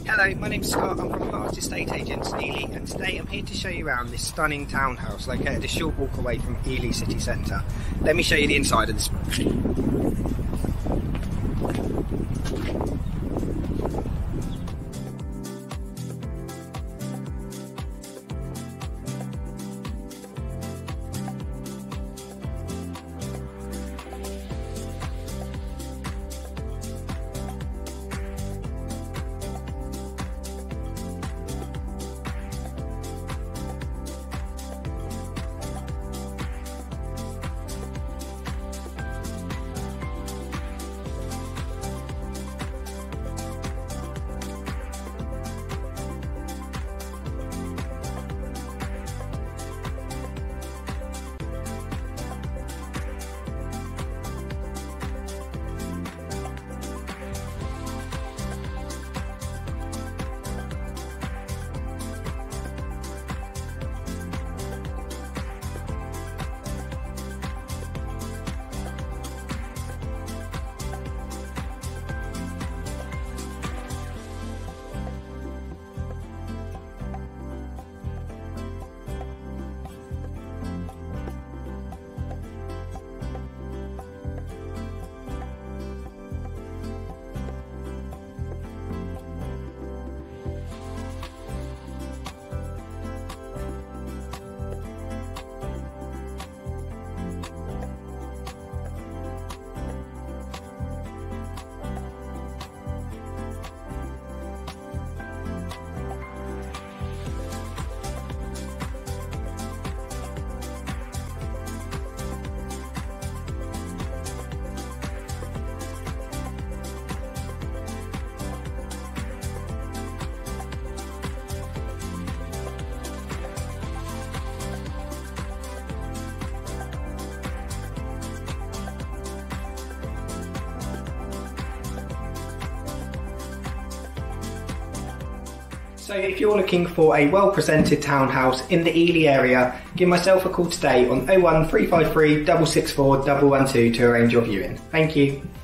Hello, my name's Scott. I'm from HAART Estate Agents, Ely, and today I'm here to show you around this stunning townhouse located a short walk away from Ely city centre. Let me show you the inside of this. So if you're looking for a well-presented townhouse in the Ely area, give myself a call today on 01353 664 112 to arrange your viewing. Thank you.